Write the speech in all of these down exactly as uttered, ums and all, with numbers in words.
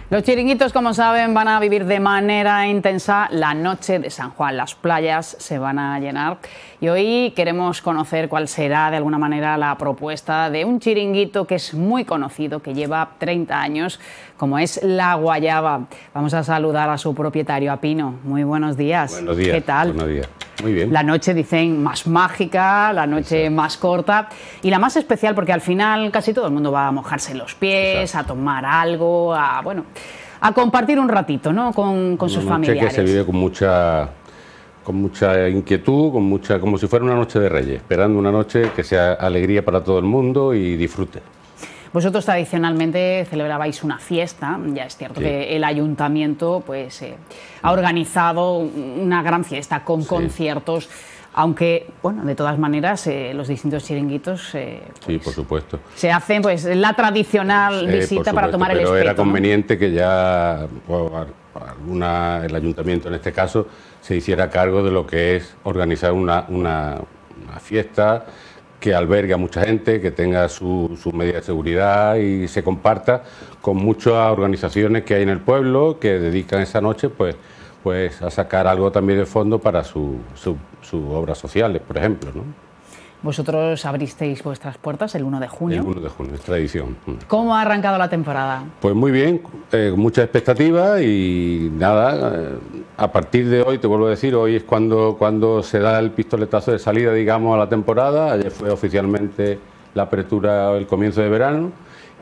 Los chiringuitos, como saben, van a vivir de manera intensa la noche de San Juan. Las playas se van a llenar y hoy queremos conocer cuál será de alguna manera la propuesta de un chiringuito que es muy conocido, que lleva treinta años, como es La Guayaba. Vamos a saludar a su propietario, a Pino. Muy buenos días. Buenos días. ¿Qué tal? Buenos días. Muy bien. La noche, dicen, más mágica, la noche Exacto. más corta y la más especial porque al final casi todo el mundo va a mojarse los pies, Exacto. a tomar algo, a, bueno, a compartir un ratito, ¿no?, con, con sus Una noche familiares. que se vive con mucha, con mucha inquietud, con mucha, como si fuera una noche de Reyes, esperando una noche que sea alegría para todo el mundo y disfrute. Vosotros tradicionalmente celebrabais una fiesta, ya es cierto Sí. que el ayuntamiento pues, eh, ha organizado una gran fiesta con Sí. conciertos, aunque, bueno, de todas maneras, eh, los distintos chiringuitos eh, Sí, pues, por supuesto. se hacen pues la tradicional Eh, visita por para supuesto, tomar el pero espeto, era ¿no? conveniente que ya pues, alguna, el ayuntamiento en este caso se hiciera cargo de lo que es organizar una, una, una fiesta que albergue a mucha gente, que tenga su, su medida de seguridad y se comparta con muchas organizaciones que hay en el pueblo que dedican esa noche pues, pues a sacar algo también de fondo para sus su, su obras sociales, por ejemplo, ¿no? Vosotros abristeis vuestras puertas el uno de junio. El uno de junio, es tradición. ¿Cómo ha arrancado la temporada? Pues muy bien, eh, mucha expectativa y nada, eh, a partir de hoy, te vuelvo a decir, hoy es cuando, cuando se da el pistoletazo de salida, digamos, a la temporada. Ayer fue oficialmente la apertura, el comienzo de verano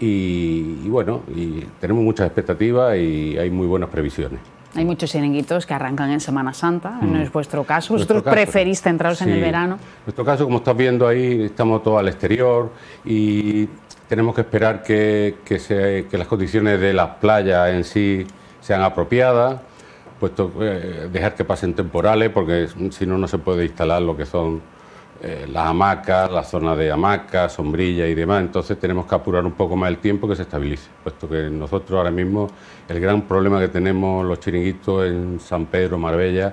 y, y bueno, y tenemos muchas expectativas y hay muy buenas previsiones. Hay muchos chiringuitos que arrancan en Semana Santa, Mm. no es vuestro caso. Nuestro Vosotros caso, preferís centraros en sí. el verano. En nuestro caso, como estás viendo ahí, estamos todos al exterior y tenemos que esperar que, que, se, que las condiciones de las playas en sí sean apropiadas, puesto eh, dejar que pasen temporales, porque si no, no se puede instalar lo que son eh, las hamacas, la zona de hamacas, sombrilla y demás. Entonces tenemos que apurar un poco más el tiempo que se estabilice, puesto que nosotros ahora mismo el gran problema que tenemos los chiringuitos en San Pedro, Marbella,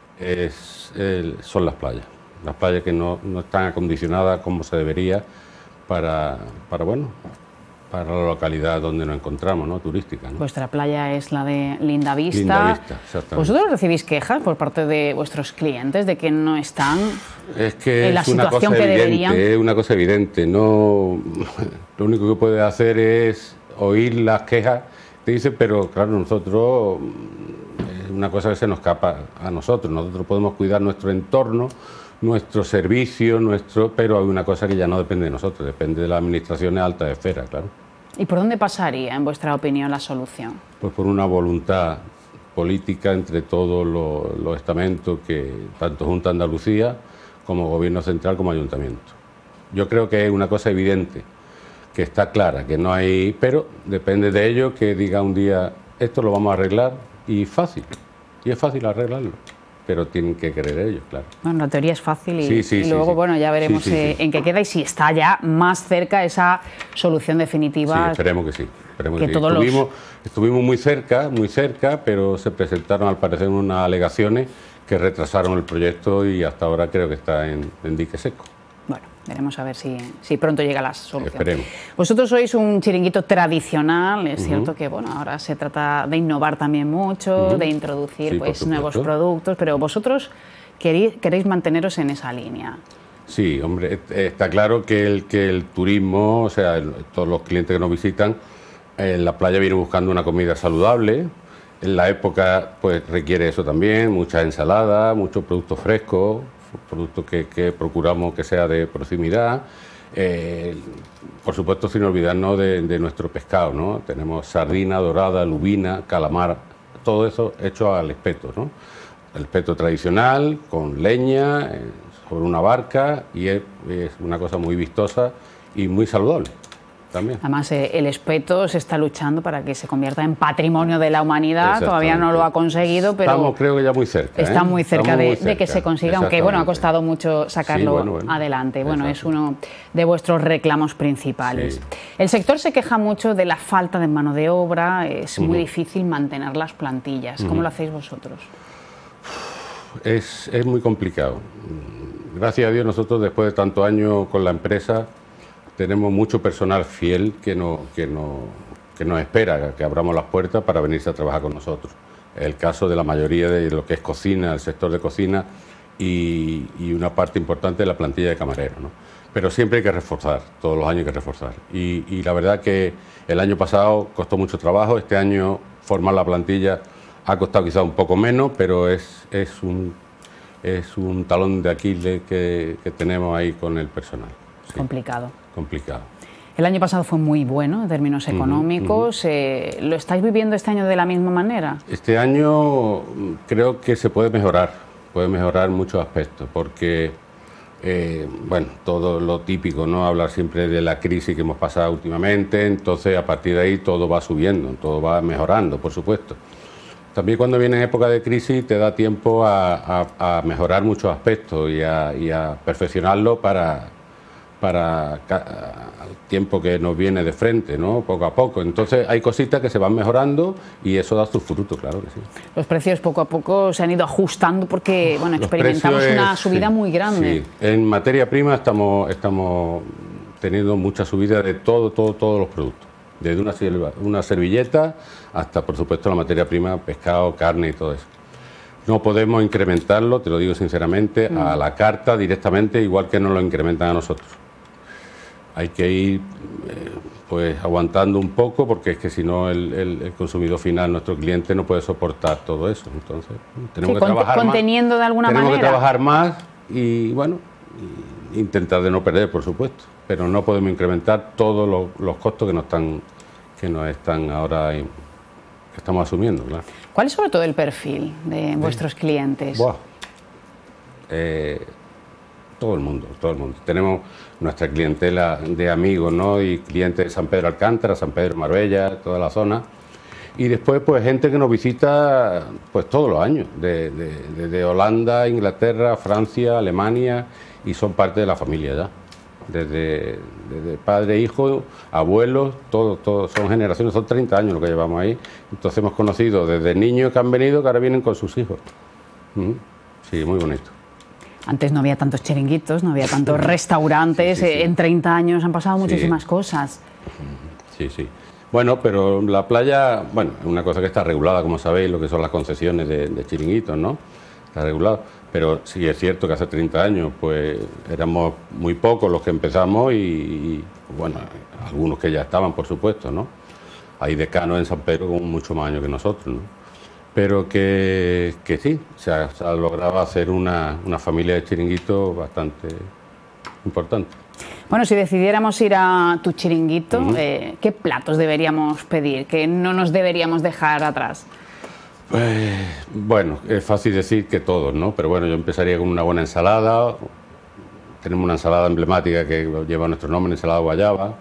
es, el, son las playas. Las playas que no, no están acondicionadas como se debería para, para, bueno, para la localidad donde nos encontramos, ¿no?, turística, ¿no? Vuestra playa es la de Lindavista. Lindavista, exactamente. ¿Vosotros recibís quejas por parte de vuestros clientes de que no están Es que en la es una cosa situación que deberían? evidente, es una cosa evidente. No, lo único que puedes hacer es oír las quejas. Te dicen, pero claro, nosotros es una cosa que se nos escapa a nosotros. Nosotros podemos cuidar nuestro entorno, nuestro servicio, nuestro, pero hay una cosa que ya no depende de nosotros, depende de las administraciones altas de esfera, claro. ¿Y por dónde pasaría, en vuestra opinión, la solución? Pues por una voluntad política entre todos los, los estamentos, que tanto Junta de Andalucía como Gobierno Central como Ayuntamiento. Yo creo que es una cosa evidente, que está clara, que no hay, pero depende de ellos que diga un día esto lo vamos a arreglar y fácil, y es fácil arreglarlo, pero tienen que creer ellos, claro. Bueno, la teoría es fácil y, Sí, sí, y sí, luego, sí. bueno, ya veremos Sí, sí, eh, sí. en qué queda y si está ya más cerca esa solución Sí, definitiva. esperemos que sí. Esperemos que que sí. todos los- Estuvimos, estuvimos muy cerca, muy cerca, pero se presentaron al parecer unas alegaciones que retrasaron el proyecto y hasta ahora creo que está en, en dique seco. Bueno, veremos a ver si, si pronto llega la solución. Esperemos. Vosotros sois un chiringuito tradicional, es Ujú. cierto que bueno, ahora se trata de innovar también mucho, Ujú. de introducir Sí, por pues, nuevos supuesto. productos, pero vosotros queréis, queréis manteneros en esa línea. Sí, hombre, est- está claro que el, que el turismo, o sea, el- todos los clientes que nos visitan, en la playa vienen buscando una comida saludable. En la época, pues requiere eso también, mucha ensalada, muchos productos frescos, productos que, que procuramos que sea de proximidad. Eh, por supuesto, sin olvidarnos de, de nuestro pescado, ¿no? Tenemos sardina, dorada, lubina, calamar, todo eso hecho al espeto, ¿no? El espeto tradicional, con leña, eh, sobre una barca, y es, es una cosa muy vistosa y muy saludable también. Además, eh, el espeto se está luchando para que se convierta en patrimonio de la humanidad, todavía no lo ha conseguido, pero Estamos, creo que ya muy cerca. está ¿eh? muy cerca, Estamos de, muy de que cerca, se consiga, aunque bueno, ha exactamente. costado mucho sacarlo Sí, bueno, bueno. adelante. Bueno, es Exacto. uno de vuestros reclamos principales. Sí. El sector se queja mucho de la falta de mano de obra, es muy Ujú. difícil mantener las plantillas. ¿Cómo Ujú. lo hacéis vosotros? Es, es muy complicado. Gracias a Dios nosotros después de tantos años con la empresa tenemos mucho personal fiel que nos que no, que nos espera que abramos las puertas para venirse a trabajar con nosotros. Es el caso de la mayoría de lo que es cocina, el sector de cocina y, y una parte importante de la plantilla de camareros, ¿no? Pero siempre hay que reforzar, todos los años hay que reforzar. Y, y la verdad que el año pasado costó mucho trabajo, este año formar la plantilla ha costado quizá un poco menos, pero es, es, un, es un talón de Aquiles que, que tenemos ahí con el personal. Sí. Complicado. Complicado. El año pasado fue muy bueno en términos económicos. Uh -huh, uh -huh. Eh, ¿Lo estáis viviendo este año de la misma manera? Este año creo que se puede mejorar, puede mejorar muchos aspectos, porque, eh, bueno, todo lo típico, ¿no? Hablar siempre de la crisis que hemos pasado últimamente, entonces a partir de ahí todo va subiendo, todo va mejorando, por supuesto. También cuando viene época de crisis te da tiempo a, a, a mejorar muchos aspectos y a, y a perfeccionarlo para... para el tiempo que nos viene de frente, ¿no? Poco a poco. Entonces hay cositas que se van mejorando y eso da sus frutos, claro que sí. Los precios poco a poco se han ido ajustando porque, bueno, experimentamos es, una subida sí, muy grande. Sí. En materia prima estamos, estamos teniendo mucha subida de todo, todo, todos los productos. Desde una, una servilleta hasta, por supuesto, la materia prima, pescado, carne y todo eso. No podemos incrementarlo, te lo digo sinceramente, mm. a la carta directamente, igual que nos lo incrementan a nosotros. Hay que ir eh, pues aguantando un poco, porque es que si no el, el, el consumidor final, nuestro cliente, no puede soportar todo eso. Entonces tenemos sí, que trabajar conteniendo más, de alguna tenemos manera. que trabajar más y bueno, y intentar de no perder, por supuesto, pero no podemos incrementar todos los, los costos que nos están, que nos están ahora que estamos asumiendo, claro. ¿Cuál es sobre todo el perfil de vuestros clientes? Buah. Eh, todo el mundo, todo el mundo. Tenemos nuestra clientela de amigos, ¿no? Y clientes de San Pedro Alcántara, San Pedro Marbella, toda la zona. Y después, pues, gente que nos visita, pues, todos los años, de, de, de, de Holanda, Inglaterra, Francia, Alemania, y son parte de la familia ya. Desde, desde padre, hijo, abuelos, todos, todos son generaciones, son treinta años lo que llevamos ahí. Entonces hemos conocido desde niños que han venido, que ahora vienen con sus hijos. Sí, muy bonito. Antes no había tantos chiringuitos, no había tantos restaurantes, sí, sí, sí. En treinta años han pasado muchísimas sí. cosas. Sí, sí. Bueno, pero la playa, bueno, es una cosa que está regulada, como sabéis, lo que son las concesiones de, de chiringuitos, ¿no? Está regulado. Pero sí es cierto que hace treinta años, pues, éramos muy pocos los que empezamos y, y bueno, algunos que ya estaban, por supuesto, ¿no? Hay decanos en San Pedro con mucho más años que nosotros, ¿no? Pero que, que sí, se ha, se ha logrado hacer una, una familia de chiringuitos bastante importante. Bueno, si decidiéramos ir a tu chiringuito, uh-huh. eh, ¿qué platos deberíamos pedir? ¿Qué no nos deberíamos dejar atrás? Pues, bueno, es fácil decir que todos, ¿no? Pero bueno, yo empezaría con una buena ensalada. Tenemos una ensalada emblemática que lleva nuestro nombre, ensalada guayaba.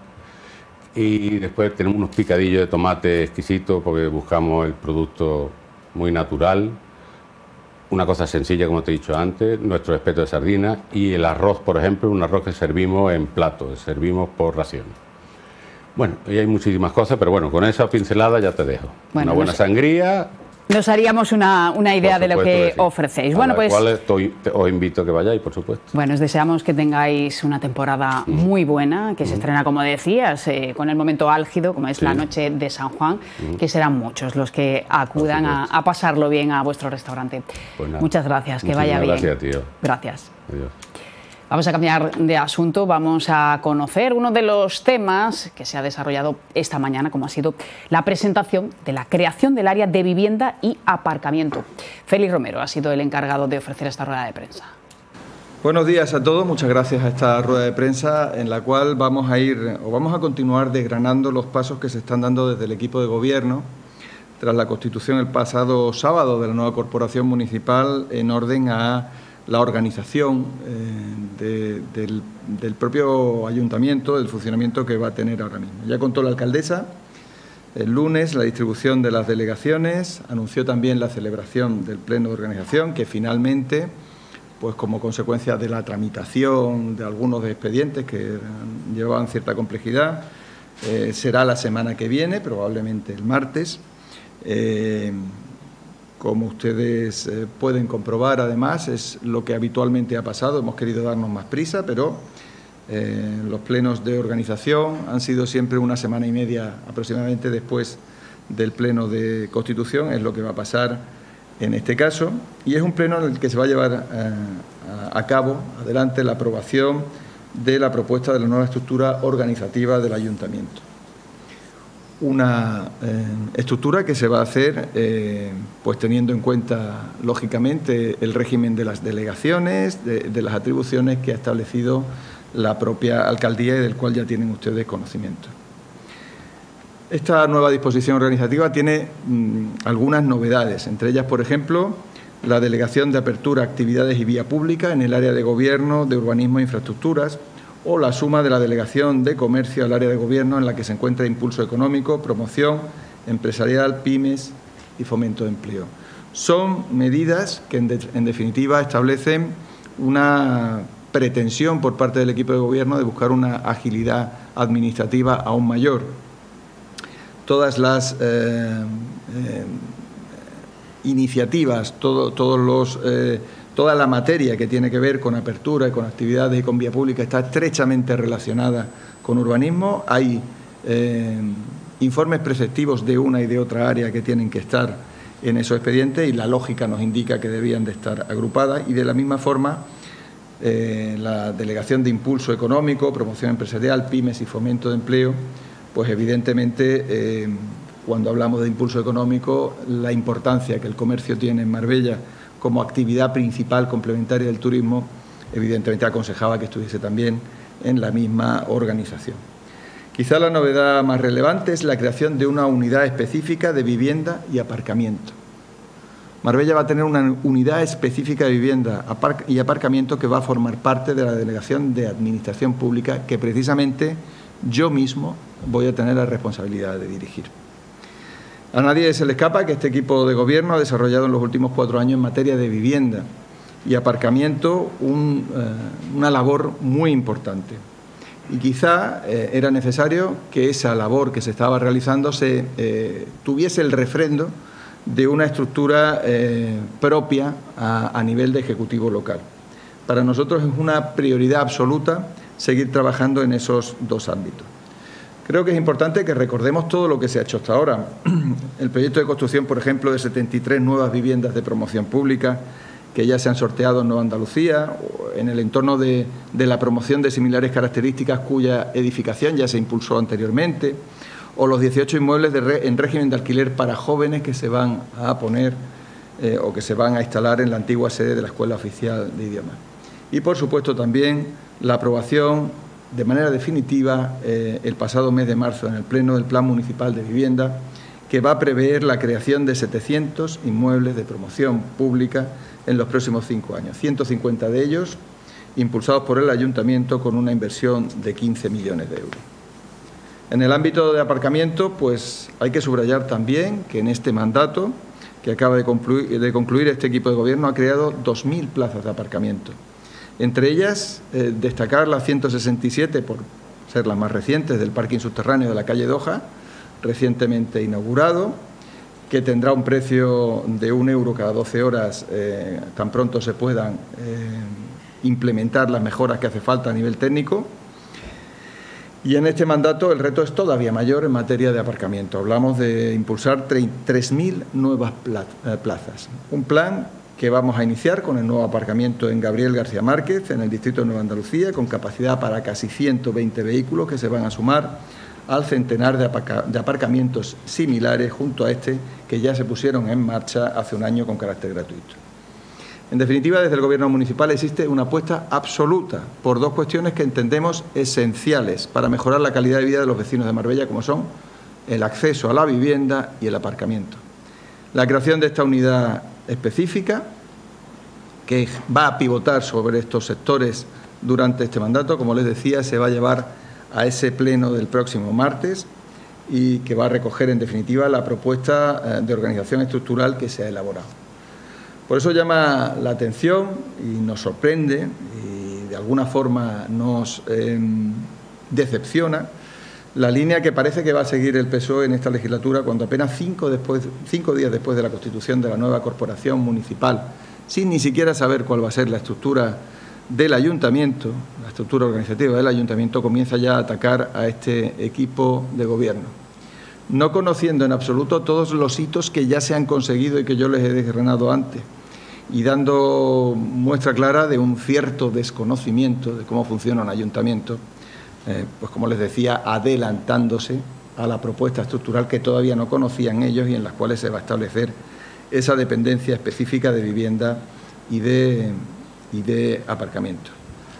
Y después tenemos unos picadillos de tomate exquisitos porque buscamos el producto muy natural. Una cosa sencilla, como te he dicho antes, nuestro espeto de sardina y el arroz, por ejemplo, un arroz que servimos en platos, servimos por raciones. Bueno, y hay muchísimas cosas, pero bueno, con esa pincelada ya te dejo. Bueno, una buena no sé. sangría. Nos haríamos una, una idea de lo que sí. ofrecéis. A bueno, la pues, cual estoy, te, os invito a que vayáis, por supuesto. Bueno, os deseamos que tengáis una temporada mm. muy buena, que mm. se estrena, como decías, eh, con el momento álgido, como es sí. la noche de San Juan, mm. que serán muchos los que acudan a, a pasarlo bien a vuestro restaurante. Pues Muchas gracias, que vaya bien. Gracias, tío. Gracias. Adiós. Vamos a cambiar de asunto, vamos a conocer uno de los temas que se ha desarrollado esta mañana, como ha sido la presentación de la creación del área de vivienda y aparcamiento. Félix Romero ha sido el encargado de ofrecer esta rueda de prensa. Buenos días a todos, muchas gracias a esta rueda de prensa en la cual vamos a ir o vamos a continuar desgranando los pasos que se están dando desde el equipo de gobierno tras la constitución el pasado sábado de la nueva corporación municipal en orden a la organización eh, de, del, del propio ayuntamiento, del funcionamiento que va a tener ahora mismo. Ya contó la alcaldesa el lunes la distribución de las delegaciones, anunció también la celebración del pleno de organización, que finalmente, pues como consecuencia de la tramitación de algunos expedientes que llevaban cierta complejidad, eh, será la semana que viene, probablemente el martes. Eh, Como ustedes eh, pueden comprobar, además, es lo que habitualmente ha pasado. Hemos querido darnos más prisa, pero Eh, los plenos de organización han sido siempre una semana y media aproximadamente después del pleno de Constitución, es lo que va a pasar en este caso, y es un pleno en el que se va a llevar eh, a cabo, adelante, la aprobación de la propuesta de la nueva estructura organizativa del Ayuntamiento. Una eh, estructura que se va a hacer eh, pues teniendo en cuenta, lógicamente, el régimen de las delegaciones, de, de las atribuciones que ha establecido la propia alcaldía y del cual ya tienen ustedes conocimiento. Esta nueva disposición organizativa tiene mmm, algunas novedades, entre ellas, por ejemplo, la delegación de apertura, actividades y vía pública en el área de gobierno, de urbanismo e infraestructuras, o la suma de la delegación de comercio al área de gobierno en la que se encuentra impulso económico, promoción empresarial, pymes y fomento de empleo. Son medidas que, en, de, en definitiva, establecen una pretensión por parte del equipo de gobierno de buscar una agilidad administrativa aún mayor. Todas las eh, eh, iniciativas, todo, todos los, eh, toda la materia que tiene que ver con apertura y con actividades y con vía pública está estrechamente relacionada con urbanismo. Hay eh, informes preceptivos de una y de otra área que tienen que estar en esos expedientes y la lógica nos indica que debían de estar agrupadas, y de la misma forma eh, la Delegación de Impulso Económico, Promoción Empresarial, Pymes y Fomento de Empleo, pues evidentemente, eh, cuando hablamos de impulso económico, la importancia que el comercio tiene en Marbella como actividad principal complementaria del turismo, evidentemente aconsejaba que estuviese también en la misma organización. Quizá la novedad más relevante es la creación de una unidad específica de vivienda y aparcamiento. Marbella va a tener una unidad específica de vivienda y aparcamiento que va a formar parte de la Delegación de Administración Pública que precisamente yo mismo voy a tener la responsabilidad de dirigir. A nadie se le escapa que este equipo de gobierno ha desarrollado en los últimos cuatro años en materia de vivienda y aparcamiento un, eh, una labor muy importante. Y quizá eh, era necesario que esa labor que se estaba realizando se eh, tuviese el refrendo de una estructura eh, propia a, a nivel de ejecutivo local. Para nosotros es una prioridad absoluta seguir trabajando en esos dos ámbitos. Creo que es importante que recordemos todo lo que se ha hecho hasta ahora. El proyecto de construcción, por ejemplo, de setenta y tres nuevas viviendas de promoción pública que ya se han sorteado en Nueva Andalucía, en el entorno de, de la promoción de similares características cuya edificación ya se impulsó anteriormente, o los dieciocho inmuebles de re, en régimen de alquiler para jóvenes que se van a poner eh, o que se van a instalar en la antigua sede de la Escuela Oficial de Idiomas. Y, por supuesto, también la aprobación de manera definitiva eh, el pasado mes de marzo en el Pleno del Plan Municipal de Vivienda, que va a prever la creación de setecientos inmuebles de promoción pública en los próximos cinco años, ciento cincuenta de ellos impulsados por el Ayuntamiento con una inversión de quince millones de euros. En el ámbito de aparcamiento, pues hay que subrayar también que en este mandato que acaba de concluir, de concluir este equipo de gobierno ha creado dos mil plazas de aparcamiento. Entre ellas, eh, destacar las ciento sesenta y siete, por ser las más recientes, del parking subterráneo de la calle Doja, recientemente inaugurado, que tendrá un precio de un euro cada doce horas, eh, tan pronto se puedan eh, implementar las mejoras que hace falta a nivel técnico. Y en este mandato el reto es todavía mayor en materia de aparcamiento. Hablamos de impulsar tres mil nuevas plazas. Un plan que vamos a iniciar con el nuevo aparcamiento en Gabriel García Márquez, en el distrito de Nueva Andalucía, con capacidad para casi ciento veinte vehículos que se van a sumar al centenar de, aparca de aparcamientos similares junto a este que ya se pusieron en marcha hace un año con carácter gratuito. En definitiva, desde el Gobierno municipal existe una apuesta absoluta por dos cuestiones que entendemos esenciales para mejorar la calidad de vida de los vecinos de Marbella, como son el acceso a la vivienda y el aparcamiento. La creación de esta unidad específica, que va a pivotar sobre estos sectores durante este mandato, como les decía, se va a llevar a ese pleno del próximo martes y que va a recoger, en definitiva, la propuesta de organización estructural que se ha elaborado. Por eso llama la atención y nos sorprende y de alguna forma nos eh, decepciona la línea que parece que va a seguir el P S O E en esta legislatura, cuando apenas cinco, después, cinco días después de la constitución de la nueva corporación municipal, sin ni siquiera saber cuál va a ser la estructura del ayuntamiento, la estructura organizativa del ayuntamiento, comienza ya a atacar a este equipo de gobierno, no conociendo en absoluto todos los hitos que ya se han conseguido y que yo les he desgranado antes, y dando muestra clara de un cierto desconocimiento de cómo funciona un ayuntamiento, eh, pues como les decía, adelantándose a la propuesta estructural que todavía no conocían ellos y en las cuales se va a establecer esa dependencia específica de vivienda y de, y de aparcamiento.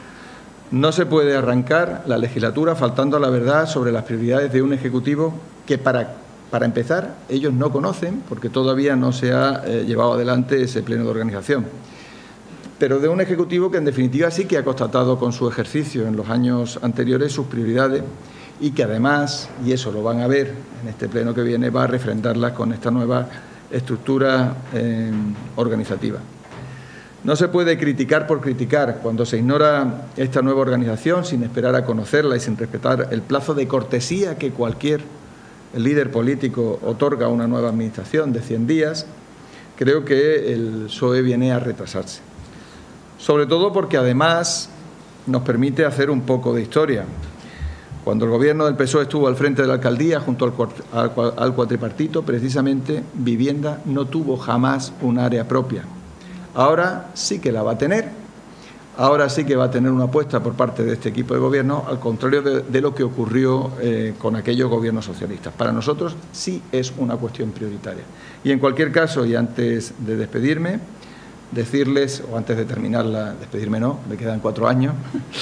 No se puede arrancar la legislatura faltando a la verdad sobre las prioridades de un Ejecutivo que, para, para empezar, ellos no conocen porque todavía no se ha eh, llevado adelante ese pleno de organización. Pero de un Ejecutivo que, en definitiva, sí que ha constatado con su ejercicio en los años anteriores sus prioridades y que, además, y eso lo van a ver en este pleno que viene, va a refrendarlas con esta nueva estructura eh, organizativa. No se puede criticar por criticar cuando se ignora esta nueva organización sin esperar a conocerla y sin respetar el plazo de cortesía que cualquier líder político otorga a una nueva administración de cien días. Creo que el P S O E viene a retrasarse. Sobre todo porque además nos permite hacer un poco de historia. Cuando el Gobierno del P S O E estuvo al frente de la alcaldía junto al, al, al cuatripartito, precisamente vivienda no tuvo jamás un área propia. Ahora sí que la va a tener, ahora sí que va a tener una apuesta por parte de este equipo de gobierno, al contrario de, de lo que ocurrió eh, con aquellos gobiernos socialistas. Para nosotros sí es una cuestión prioritaria. Y en cualquier caso, y antes de despedirme, decirles, o antes de terminarla, despedirme no, me quedan cuatro años,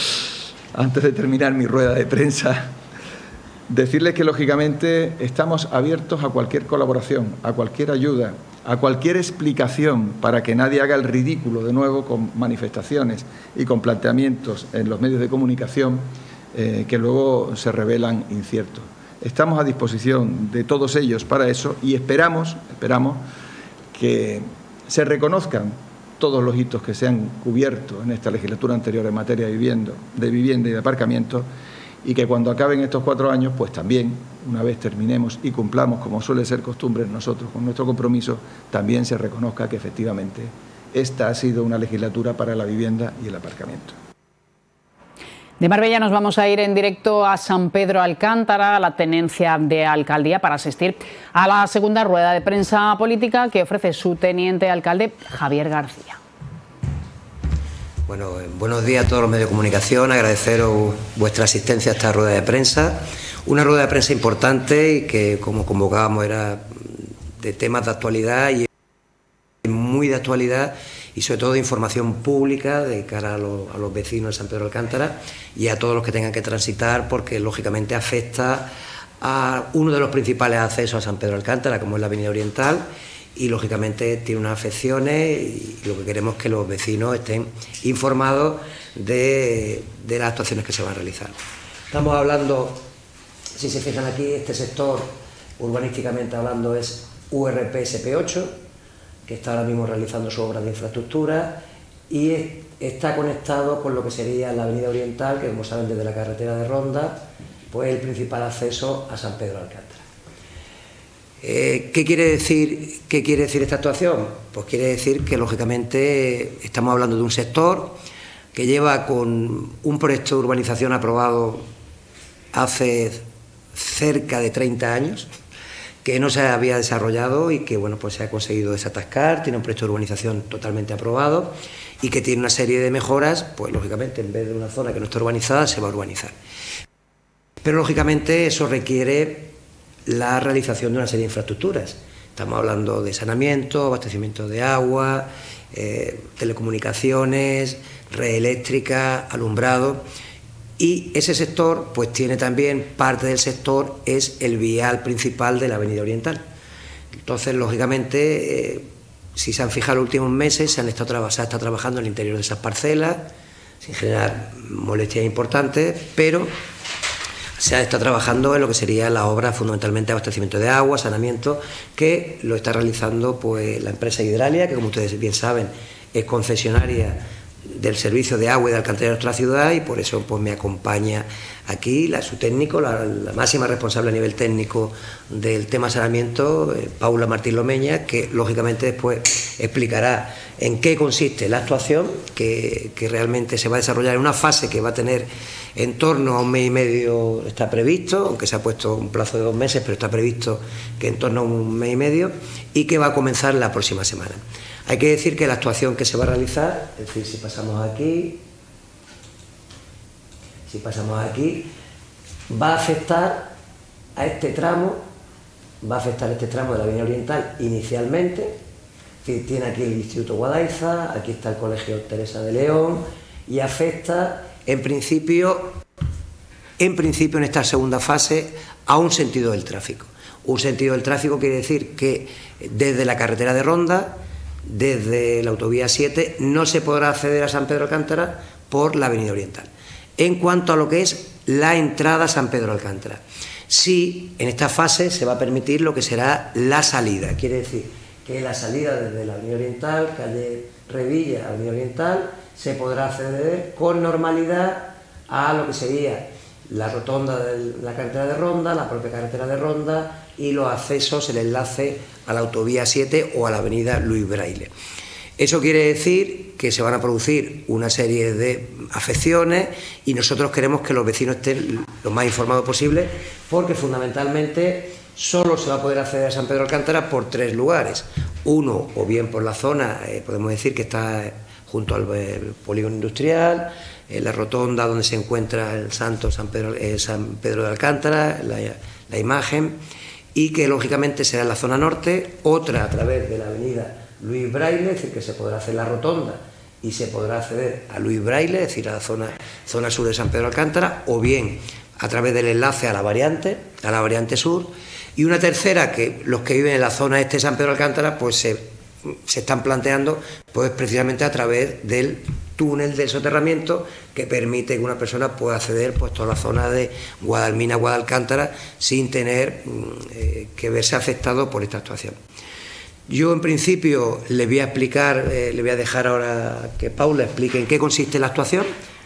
antes de terminar mi rueda de prensa, decirles que, lógicamente, estamos abiertos a cualquier colaboración, a cualquier ayuda, a cualquier explicación para que nadie haga el ridículo de nuevo con manifestaciones y con planteamientos en los medios de comunicación eh, que luego se revelan inciertos. Estamos a disposición de todos ellos para eso y esperamos, esperamos que se reconozcan todos los hitos que se han cubierto en esta legislatura anterior en materia de vivienda, de vivienda y de aparcamiento, y que cuando acaben estos cuatro años, pues también, una vez terminemos y cumplamos, como suele ser costumbre nosotros con nuestro compromiso, también se reconozca que efectivamente esta ha sido una legislatura para la vivienda y el aparcamiento. De Marbella nos vamos a ir en directo a San Pedro Alcántara, a la tenencia de alcaldía, para asistir a la segunda rueda de prensa política que ofrece su teniente alcalde, Javier García. Bueno, buenos días a todos los medios de comunicación, agradeceros vuestra asistencia a esta rueda de prensa. Una rueda de prensa importante y que, como convocábamos, era de temas de actualidad y muy de actualidad y sobre todo de información pública de cara a los, a los vecinos de San Pedro Alcántara y a todos los que tengan que transitar, porque lógicamente afecta a uno de los principales accesos a San Pedro Alcántara, como es la Avenida Oriental, y lógicamente tiene unas afecciones y lo que queremos es que los vecinos estén informados de, de las actuaciones que se van a realizar. Estamos hablando, si se fijan aquí, este sector urbanísticamente hablando es U R P S P ocho, que está ahora mismo realizando sus obras de infraestructura y es, está conectado con lo que sería la Avenida Oriental, que como saben desde la carretera de Ronda, pues el principal acceso a San Pedro Alcántara. Eh, ¿qué, quiere decir, ¿Qué quiere decir esta actuación? Pues quiere decir que, lógicamente, estamos hablando de un sector que lleva con un proyecto de urbanización aprobado hace cerca de treinta años, que no se había desarrollado y que, bueno, pues se ha conseguido desatascar, tiene un proyecto de urbanización totalmente aprobado y que tiene una serie de mejoras, pues, lógicamente, en vez de una zona que no está urbanizada, se va a urbanizar. Pero, lógicamente, eso requiere la realización de una serie de infraestructuras. Estamos hablando de saneamiento, abastecimiento de agua, eh, telecomunicaciones, red eléctrica, alumbrado, y ese sector pues tiene también parte del sector, es el vial principal de la Avenida Oriental. Entonces, lógicamente, eh, si se han fijado los últimos meses, se, han estado se ha estado trabajando en el interior de esas parcelas, sin generar molestias importantes, pero se ha estado trabajando en lo que sería la obra fundamentalmente de abastecimiento de agua, saneamiento, que lo está realizando pues la empresa Hidralia, que, como ustedes bien saben, es concesionaria del servicio de agua y de alcantarillado de nuestra ciudad, y por eso pues me acompaña aquí la, su técnico, la, la máxima responsable a nivel técnico del tema saneamiento, eh, Paula Martín Lomeña, que lógicamente después explicará en qué consiste la actuación, que, que realmente se va a desarrollar en una fase que va a tener en torno a un mes y medio, está previsto, aunque se ha puesto un plazo de dos meses, pero está previsto que en torno a un mes y medio, y que va a comenzar la próxima semana. Hay que decir que la actuación que se va a realizar, es decir, si pasamos aquí, si pasamos aquí, va a afectar a este tramo, va a afectar a este tramo de la Avenida Oriental inicialmente. Tiene aquí el Instituto Guadaiza, aquí está el Colegio Teresa de León, y afecta en principio, en principio en esta segunda fase a un sentido del tráfico. Un sentido del tráfico quiere decir que desde la carretera de Ronda, desde la autovía siete, no se podrá acceder a San Pedro Alcántara por la Avenida Oriental. En cuanto a lo que es la entrada a San Pedro Alcántara, sí, en esta fase se va a permitir lo que será la salida, quiere decir que la salida desde la Avenida Oriental, calle Revilla, Avenida Oriental, se podrá acceder con normalidad a lo que sería la rotonda de la carretera de Ronda, la propia carretera de Ronda y los accesos, el enlace a la autovía siete o a la avenida Luis Braille. Eso quiere decir que se van a producir una serie de afecciones y nosotros queremos que los vecinos estén lo más informados posible, porque fundamentalmente solo se va a poder acceder a San Pedro Alcántara por tres lugares. Uno, o bien por la zona, eh, podemos decir que está junto al eh, polígono industrial, en la rotonda donde se encuentra el santo San Pedro, eh, San Pedro de Alcántara, la, la imagen, y que lógicamente será en la zona norte. Otra a través de la avenida Luis Braille, es decir, que se podrá hacer la rotonda y se podrá acceder a Luis Braille, es decir, a la zona, zona sur de San Pedro Alcántara, o bien a través del enlace a la variante, a la variante sur. Y una tercera, que los que viven en la zona este de San Pedro Alcántara pues se, se están planteando pues precisamente a través del túnel de soterramiento, que permite que una persona pueda acceder pues toda la zona de Guadalmina, Guadalcántara, sin tener eh, que verse afectado por esta actuación. Yo en principio le voy a explicar, eh, le voy a dejar ahora que Paula explique en qué consiste la actuación,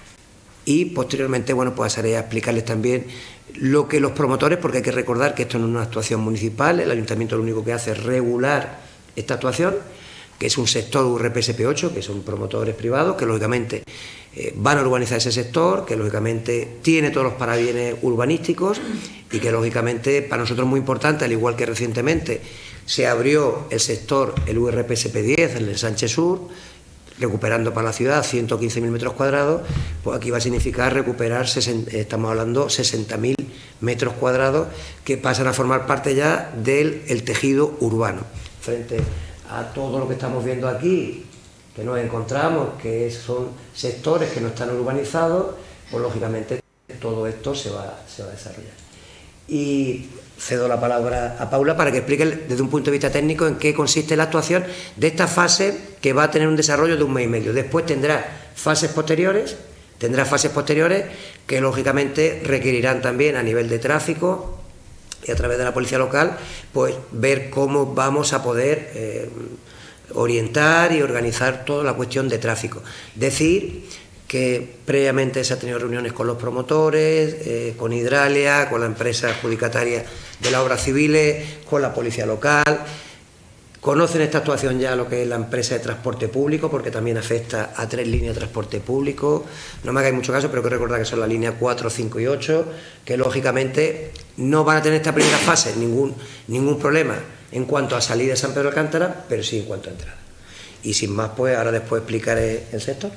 y posteriormente, bueno, pues pasaré a explicarles también lo que los promotores, porque hay que recordar que esto no es una actuación municipal, el ayuntamiento lo único que hace es regular esta actuación, que es un sector U R P S P ocho, que son promotores privados, que lógicamente eh, van a urbanizar ese sector, que lógicamente tiene todos los parabienes urbanísticos y que lógicamente para nosotros es muy importante, al igual que recientemente se abrió el sector, el U R P S P diez, el Sánchez Sur, recuperando para la ciudad ciento quince mil metros cuadrados, pues aquí va a significar recuperar, estamos hablando, sesenta mil metros cuadrados que pasan a formar parte ya del el tejido urbano. Frente a todo lo que estamos viendo aquí, que nos encontramos, que son sectores que no están urbanizados, pues lógicamente todo esto se va, se va a desarrollar. Y cedo la palabra a Paula para que explique desde un punto de vista técnico en qué consiste la actuación de esta fase, que va a tener un desarrollo de un mes y medio. Después tendrá fases posteriores, tendrá fases posteriores que lógicamente requerirán también a nivel de tráfico y a través de la policía local, pues ver cómo vamos a poder eh, orientar y organizar toda la cuestión de tráfico. Decir que previamente se han tenido reuniones con los promotores, eh, con Hidralia, con la empresa adjudicataria de las obras civiles, con la policía local. Conocen esta actuación ya lo que es la empresa de transporte público, porque también afecta a tres líneas de transporte público. No me hagáis mucho caso, pero que recordar que son las líneas cuatro, cinco y ocho, que lógicamente no van a tener esta primera fase ningún, ningún problema en cuanto a salida de San Pedro Alcántara, pero sí en cuanto a entrada. Y sin más, pues ahora después explicaré el sector.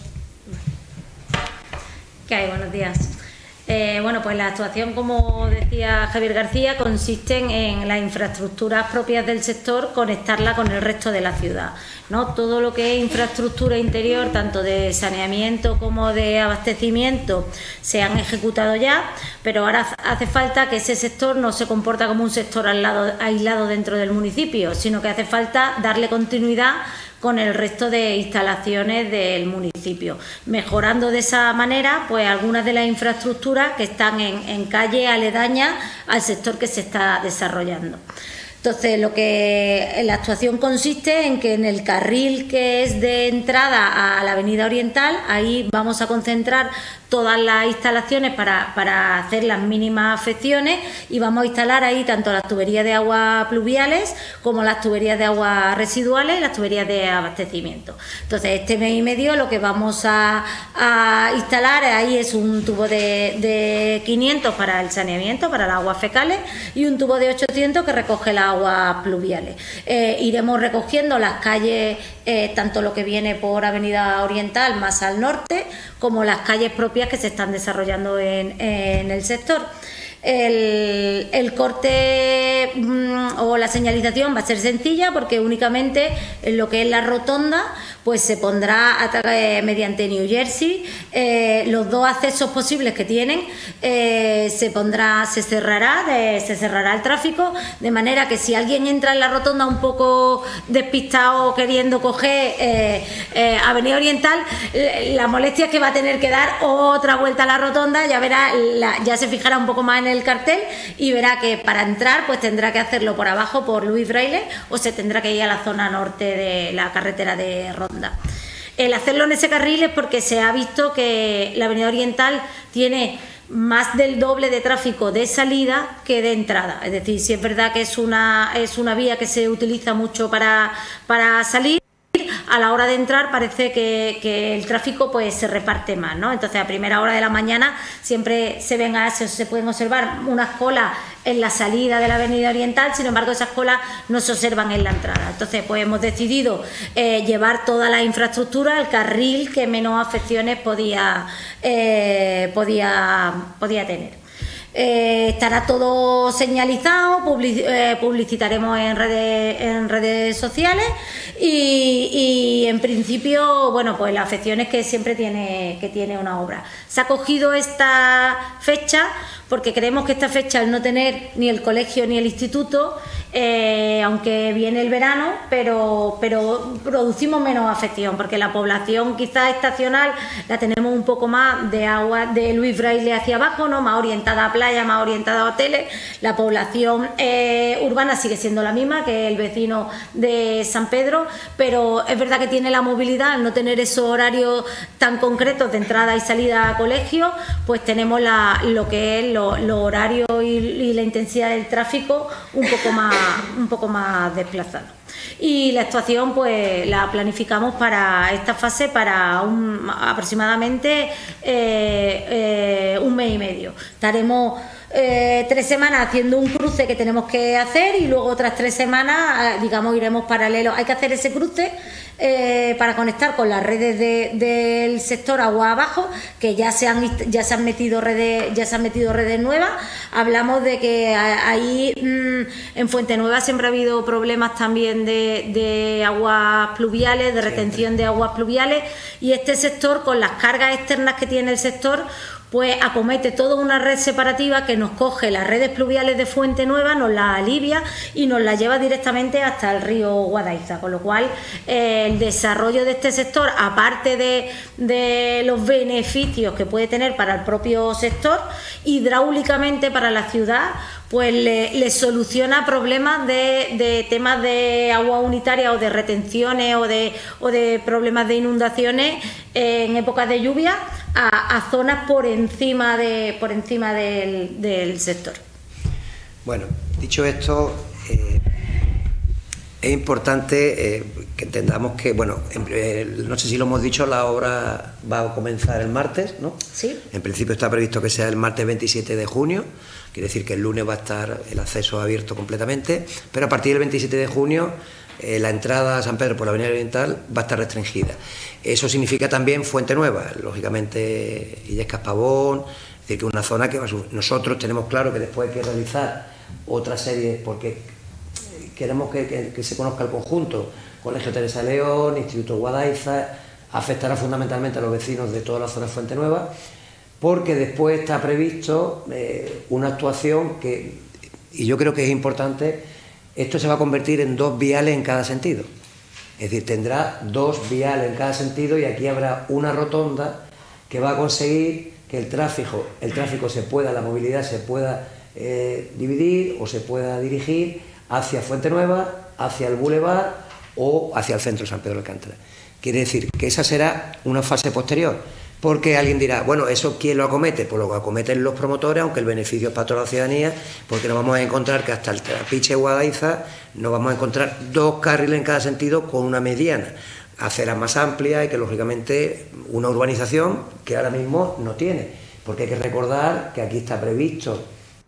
¿Qué hay? Buenos días. Eh, bueno, pues la actuación, como decía Javier García, consiste en las infraestructuras propias del sector, conectarla con el resto de la ciudad, ¿no? Todo lo que es infraestructura interior, tanto de saneamiento como de abastecimiento, se han ejecutado ya, pero ahora hace falta que ese sector no se comporta como un sector aislado, aislado dentro del municipio, sino que hace falta darle continuidad con el resto de instalaciones del municipio, mejorando de esa manera pues algunas de las infraestructuras que están en, en calle aledaña al sector que se está desarrollando. Entonces, lo que la actuación consiste en que en el carril que es de entrada a la Avenida Oriental, ahí vamos a concentrar todas las instalaciones para, para hacer las mínimas afecciones y vamos a instalar ahí tanto las tuberías de agua pluviales como las tuberías de agua residuales y las tuberías de abastecimiento. Entonces, este mes y medio lo que vamos a, a instalar ahí es un tubo de, de quinientos para el saneamiento, para las aguas fecales, y un tubo de ochocientos que recoge las aguas pluviales. Eh, iremos recogiendo las calles, eh, tanto lo que viene por Avenida Oriental más al norte, como las calles propias que se están desarrollando en, en el sector. El, el corte mmm, o la señalización va a ser sencilla porque únicamente en lo que es la rotonda pues se pondrá a eh, mediante New Jersey eh, los dos accesos posibles que tienen eh, se pondrá, se cerrará, de, se cerrará el tráfico, de manera que si alguien entra en la rotonda un poco despistado queriendo coger eh, eh, Avenida Oriental, la molestia es que va a tener que dar otra vuelta a la rotonda, ya verá, la, ya se fijará un poco más en el cartel y verá que para entrar pues tendrá que hacerlo por abajo por Luis Braille o se tendrá que ir a la zona norte de la carretera de Ronda. El hacerlo en ese carril es porque se ha visto que la Avenida Oriental tiene más del doble de tráfico de salida que de entrada, es decir, si es verdad que es una, es una vía que se utiliza mucho para, para salir, a la hora de entrar parece que, que el tráfico pues se reparte más, ¿no? Entonces a primera hora de la mañana siempre se ven a, se, se pueden observar unas colas en la salida de la Avenida Oriental, sin embargo esas colas no se observan en la entrada. Entonces pues hemos decidido eh, llevar toda la infraestructura al carril que menos afecciones podía, eh, podía, podía tener. Eh, estará todo señalizado, public, eh, publicitaremos en redes, en redes sociales y, y en principio, bueno, pues las afecciones que siempre tiene, que tiene una obra. Se ha cogido esta fecha porque creemos que esta fecha, al no tener ni el colegio ni el instituto, eh, aunque viene el verano, pero, pero producimos menos afección, porque la población quizás estacional la tenemos un poco más de agua de Luis Braille hacia abajo, ¿no? Más orientada a playa, más orientada a hoteles. La población eh, urbana sigue siendo la misma que el vecino de San Pedro, pero es verdad que tiene la movilidad, al no tener esos horarios tan concretos de entrada y salida a colegio, pues tenemos la, lo que es los lo horarios y, y la intensidad del tráfico un poco más, un poco más desplazados. Y la actuación pues la planificamos para esta fase para un, aproximadamente eh, eh, un mes y medio. Estaremos Eh, tres semanas haciendo un cruce que tenemos que hacer y luego otras tres semanas, digamos, iremos paralelos. Hay que hacer ese cruce eh, para conectar con las redes de, del sector agua abajo, que ya se han ya se han metido redes, ya se han metido redes nuevas. Hablamos de que ahí mmm, en Fuente Nueva siempre ha habido problemas también de, de aguas pluviales, de retención de aguas pluviales, y este sector, con las cargas externas que tiene el sector, pues acomete toda una red separativa que nos coge las redes pluviales de Fuente Nueva, nos las alivia y nos las lleva directamente hasta el río Guadaiza, con lo cual eh, el desarrollo de este sector, aparte de, de los beneficios que puede tener para el propio sector, hidráulicamente para la ciudad, pues le, le soluciona problemas de, de temas de agua unitaria o de retenciones o de, o de problemas de inundaciones en épocas de lluvia a, a zonas por encima, de, por encima del, del sector. Bueno, dicho esto, eh, es importante eh, que entendamos que, bueno, en, eh, no sé si lo hemos dicho, la obra va a comenzar el martes, ¿no? Sí. En principio está previsto que sea el martes veintisiete de junio, quiere decir que el lunes va a estar el acceso abierto completamente, pero a partir del veintisiete de junio eh, la entrada a San Pedro por la Avenida Oriental va a estar restringida. Eso significa también Fuente Nueva, lógicamente Illescas Pavón, es decir, que es una zona que nosotros tenemos claro que después hay que realizar otra serie, porque queremos que, que, que se conozca el conjunto, Colegio Teresa León, Instituto Guadaiza, afectará fundamentalmente a los vecinos de toda la zona de Fuente Nueva, porque después está previsto eh, una actuación que, y yo creo que es importante, esto se va a convertir en dos viales en cada sentido. Es decir, tendrá dos viales en cada sentido y aquí habrá una rotonda que va a conseguir que el tráfico, el tráfico se pueda, la movilidad se pueda eh, dividir o se pueda dirigir hacia Fuente Nueva, hacia el Boulevard o hacia el centro de San Pedro de Alcántara. Quiere decir que esa será una fase posterior, porque alguien dirá, bueno, ¿eso quién lo acomete? Pues lo acometen los promotores, aunque el beneficio es para toda la ciudadanía, porque nos vamos a encontrar que hasta el Trapiche Guadaiza nos vamos a encontrar dos carriles en cada sentido con una mediana, aceras más amplias y que lógicamente una urbanización que ahora mismo no tiene, porque hay que recordar que aquí está previsto,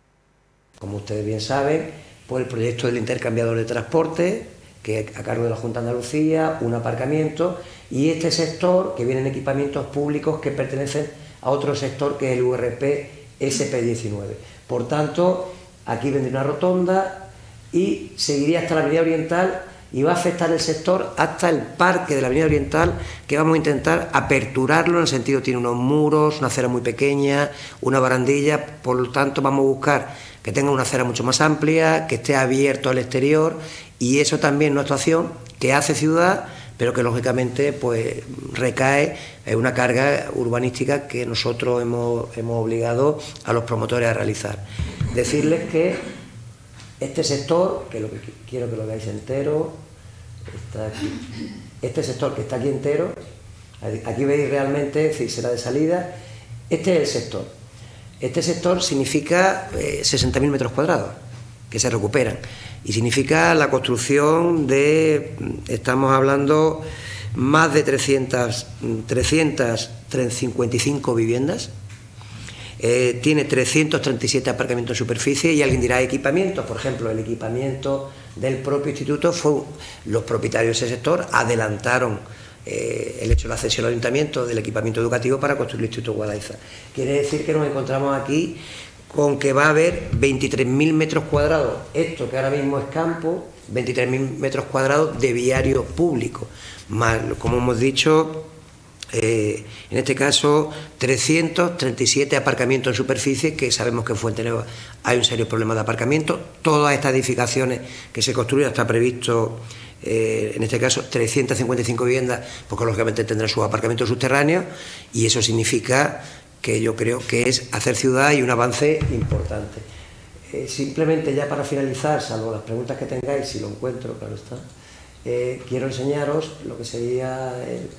como ustedes bien saben, pues el proyecto del intercambiador de transporte, que es a cargo de la Junta de Andalucía, un aparcamiento, y este sector, que vienen equipamientos públicos que pertenecen a otro sector que es el U R P S P diecinueve. Por tanto, aquí vendría una rotonda y seguiría hasta la Avenida Oriental y va a afectar el sector hasta el parque de la Avenida Oriental, que vamos a intentar aperturarlo en el sentido, tiene unos muros, una acera muy pequeña, una barandilla, por lo tanto vamos a buscar que tenga una acera mucho más amplia, que esté abierto al exterior, y eso también es una actuación que hace ciudad, pero que lógicamente pues recae en una carga urbanística que nosotros hemos, hemos obligado a los promotores a realizar. Decirles que este sector, que lo que quiero que lo veáis entero, está aquí. Este sector que está aquí entero, aquí veis realmente, si será de salida, este es el sector. Este sector significa eh, sesenta mil metros cuadrados que se recuperan y significa la construcción de, estamos hablando, más de trescientas, trescientas cincuenta y cinco viviendas. Eh, tiene trescientos treinta y siete aparcamientos en superficie y alguien dirá equipamientos, por ejemplo, el equipamiento del propio instituto fue, los propietarios de ese sector adelantaron eh, el hecho de la cesión al ayuntamiento del equipamiento educativo para construir el Instituto Guadaiza. Quiere decir que nos encontramos aquí con que va a haber veintitrés mil metros cuadrados, esto que ahora mismo es campo, veintitrés mil metros cuadrados de viario público, más, como hemos dicho, Eh, en este caso trescientos treinta y siete aparcamientos en superficie, que sabemos que en Fuente Nueva hay un serio problema de aparcamiento. Todas estas edificaciones que se construyen está previsto, eh, en este caso trescientas cincuenta y cinco viviendas, porque lógicamente tendrán sus aparcamientos subterráneos, y eso significa que yo creo que es hacer ciudad y un avance importante. Eh, simplemente ya para finalizar, salvo las preguntas que tengáis, si lo encuentro, claro está, eh, quiero enseñaros lo que sería el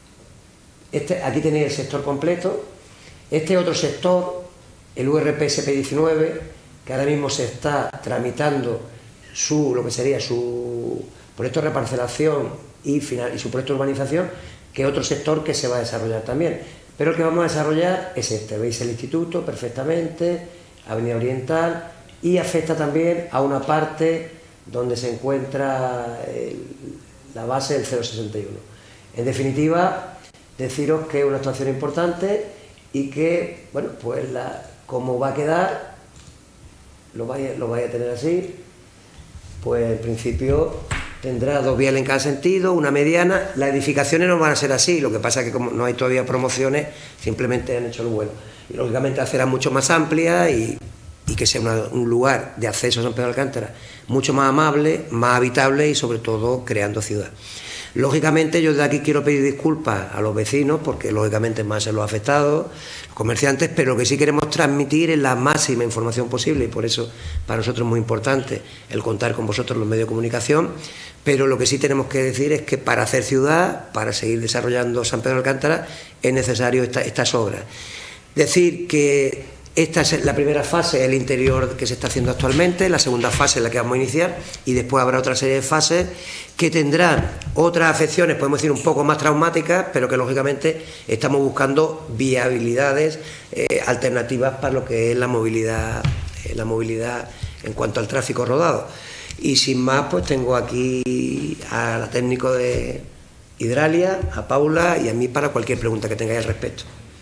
Este, aquí tenéis el sector completo. Este otro sector, el U R P S P diecinueve, que ahora mismo se está tramitando su, lo que sería su proyecto de reparcelación y, final, y su proyecto de urbanización, que es otro sector que se va a desarrollar también. Pero el que vamos a desarrollar es este. Veis el instituto perfectamente, Avenida Oriental, y afecta también a una parte donde se encuentra el, la base del cero sesenta y uno. En definitiva, deciros que es una actuación importante y que, bueno, pues la, como va a quedar, lo vais, lo vais a tener así, pues en principio tendrá dos vías en cada sentido, una mediana. Las edificaciones no van a ser así, lo que pasa es que como no hay todavía promociones, simplemente han hecho el vuelo. Y lógicamente será mucho más amplia y, y que sea una, un lugar de acceso a San Pedro de Alcántara mucho más amable, más habitable y sobre todo creando ciudad. Lógicamente yo de aquí quiero pedir disculpas a los vecinos porque lógicamente más se los ha afectado, los comerciantes, pero lo que sí queremos transmitir es la máxima información posible y por eso para nosotros es muy importante el contar con vosotros los medios de comunicación, pero lo que sí tenemos que decir es que para hacer ciudad, para seguir desarrollando San Pedro de Alcántara, es necesario esta, estas obras. Decir que esta es la primera fase, el interior que se está haciendo actualmente, la segunda fase es la que vamos a iniciar y después habrá otra serie de fases que tendrán otras afecciones, podemos decir un poco más traumáticas, pero que lógicamente estamos buscando viabilidades eh, alternativas para lo que es la movilidad, eh, la movilidad en cuanto al tráfico rodado. Y sin más, pues tengo aquí a la técnico de Hidralia, a Paula y a mí para cualquier pregunta que tengáis al respecto.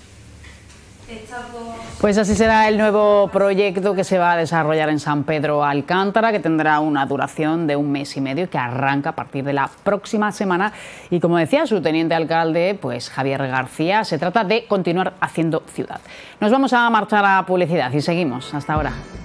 Pues así será el nuevo proyecto que se va a desarrollar en San Pedro Alcántara, que tendrá una duración de un mes y medio y que arranca a partir de la próxima semana. Y como decía su teniente alcalde, pues Javier García, se trata de continuar haciendo ciudad. Nos vamos a marchar a publicidad y seguimos. Hasta ahora.